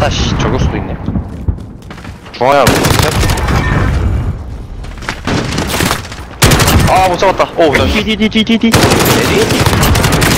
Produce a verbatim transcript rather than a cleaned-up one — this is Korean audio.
맞다, 씨. 저럴 수도 있네. 중앙에 하나 셋. 아, 못 잡았다. 오, 나. 뒤뒤뒤뒤뒤뒤.